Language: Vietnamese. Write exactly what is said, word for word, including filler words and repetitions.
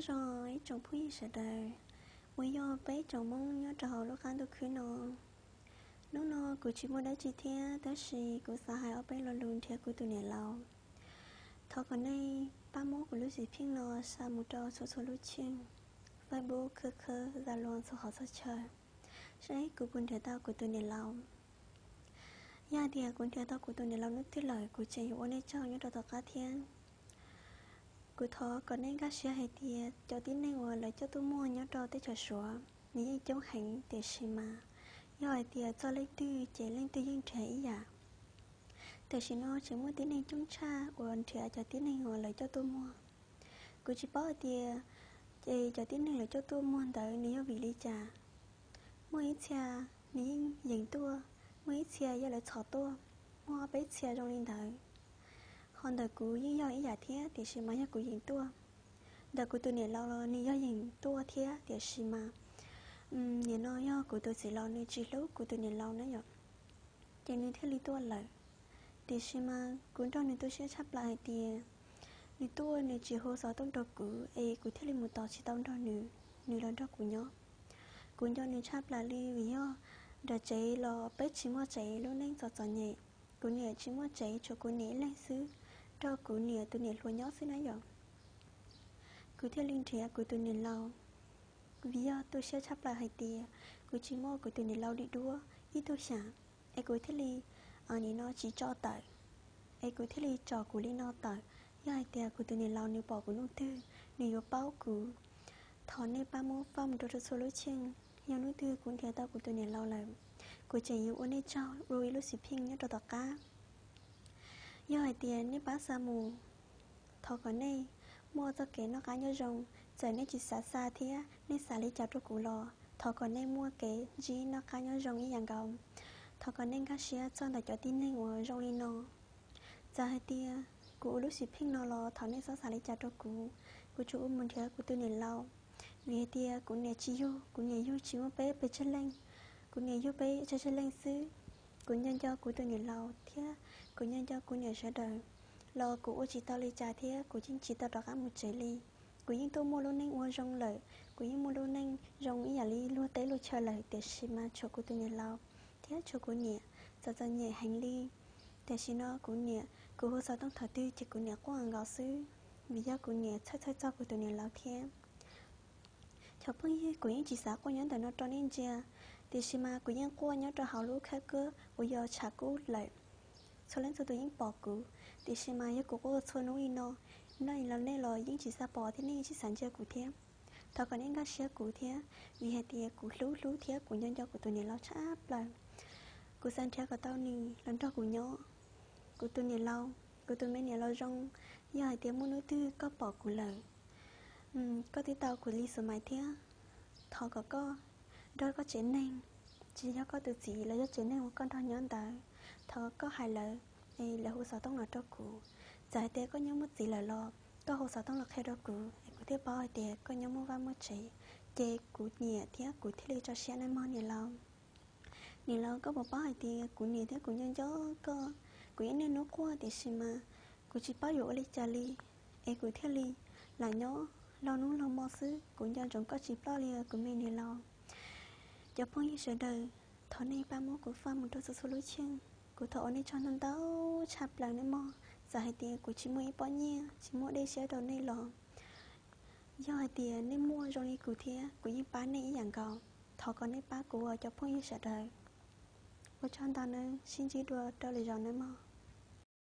rồi chồng phu sẽ đời bây giờ bé chồng mong nhớ trò lúc ăn tôi khứ nó nó nó của chị mua đấy chị thế đó là của xã hội ở bên là luôn theo của tụi này lâu thọ còn đây ba mốt của lúc gì phiên nó xa một trò số số lúc chiên vai bố khơ khơ ra luôn số họ sao chơi sẽ của buồn thể tao của tụi này lâu gia đình của thể tao của tụi này lâu nước tiết lời của chị ôn ấy cho nhớ trò tao cá thiên của thọ còn nên các xe hay thì cho tiếng này ngồi lại cho tôi mua nhớ trò tới trò sủa nghĩ chống hành để xem mà rồi thì cho lấy tư chạy lên tư dân trẻ ý à để xin nó chỉ mua tiếng này chống cha uốn trẻ cho tiếng này ngồi lại cho tôi mua của chị bảo thì chị cho tiếng này lại cho tôi mua tới nếu vì lý trà mua ít xe nếu dừng tua mua ít xe giờ lại chọn tua mua bé xe trong linh tới còn đời cũ như do ý giả thế thì xin mà của dừng tua đời của tôi này lâu rồi nếu do dừng tua thế thì xin mà nhìn nó do của tôi sẽ lo nên chỉ lúc của tôi nhìn lâu nữa rồi cho nên thế lý tôi lại thì xem mà cuốn trong này tôi sẽ sắp lại thì lý tôi này chỉ hồ sơ tông đầu cử ấy của thế lý một tàu chỉ tông đầu nữ nữ lần đó của nhó cuốn trong này sắp lại đi vì do đã cháy lo bé chỉ mua cháy luôn nên giọt giọt nhẹ cuốn nhẹ chỉ mua cháy cho cuốn nhẹ lên xứ cho cuốn nhẹ tôi nhẹ luôn nhó xứ nãy giờ cứ thế linh trẻ của tôi nhìn lâu vì do tôi sẽ sắp lại hai tia của chị mua của tôi nhìn lâu đi đua ít tôi xả ai của thế li ở ní nó chỉ cho tại ai của thế li trò của li nó tại do hai tia của tôi nhìn lâu nếu bỏ của nông tư nếu bao của thọ nên ba mô phong đồ số lối trên nhiều nông tư cũng theo tao của tôi nhìn lâu lại của chị yêu ôn ấy cho rồi lúc xịt pin nhớ đồ tọt cá do hai tia nếu bá sa mù thọ còn này mua cho kế nó cá nhớ rồng giờ nên chỉ xa xa thế nên xả lấy cháo cho cụ lò thọ còn nên mua kế gì nó cá nhớ rồng như dạng gồng thọ còn nên cá xía cho là cho tin nên ngồi rong đi nó giờ hai tia cụ lúc xịt pin nó lò thọ nên xả xả lấy cháo cho cụ cụ chủ muốn thế cụ tôi nên lâu vì tia cụ nè chi yêu cụ nè yêu chỉ mua bé bé chân lên cụ nè yêu bé chân chân lên xứ cụ nhân cho cụ tôi nên lâu thế cụ nhân cho cụ nè sẽ đời lo cụ chỉ tao lấy trà thế cụ chính chỉ tao đọc ăn một chế ly cụ những tôi mua luôn nên uống rong lợi cụ những mua luôn nên rong ý là ly luôn tới luôn chờ lợi để xin mà cho cụ tôi nhẹ lao thế cho cụ nhẹ giờ giờ nhẹ hành ly để xin nó cụ nhẹ cụ hồ sơต้องthở tư chỉ cụ nhẹ qua hàng gạo xứ vì do cụ nhẹ chắc chắc cho cụ tôi nhẹ lao thế cho phương hi cụ những chỉ xã qua nhắn tới nó cho nên chia để xin mà cụ những qua nhớ cho họ lúc khác cơ bây giờ trả cụ lại cho nên tôi tôi những bỏ cụ thì xem mà những cụ có cho nó in nó nó là nên là những chỉ sa bỏ thế nên chỉ sản cho cụ thế thọ còn những cái xe cụ thế vì hệ thì cụ lú lú thế cụ nhân cho cụ tôi này lo cháp là cụ sản cho của tao nì lần cho cụ nhớ cụ tôi này lâu cụ tôi mấy này lo rong giờ hệ thì muốn nói tư có bỏ cụ lời có tí tao cụ ly sửa máy thế thọ có có đôi có chén nên chỉ cho có từ gì là cho chén nên con thằng nhớ tới thọ có hai lời này là hồ sơ tông là cho cụ giải tế có nhớ mất gì là lo có hồ sơ tông là khe đó cụ cụ tiếp bao thì có nhớ mua vào mất chỉ chê cụ nhẹ thế cụ thiết lý cho xe nên món này lâu này lâu có một bao thì cụ nhẹ thế cụ nhân cho có cụ nhớ nên nó qua thì xem mà cụ chỉ bao dụ lấy trả ly ấy cụ thiết lý là nhớ lo nú lo mò xứ cụ nhân trong có chỉ bao lia cụ mình này lâu cho phong như sẽ đời thọ này ba mốt của pha một đôi số số lối chân của thọ này cho nên tao chạp lại nữa mò giờ hai tiền của chị mua bao nhiêu chị mua đây sẽ đồ này lò do hai tiền nên mua rồi đi cụ thế của những bán này dạng cầu thọ còn này bán của cho phong như sẽ đời của cho tao nữa xin chỉ đùa cho lời giòn nữa mò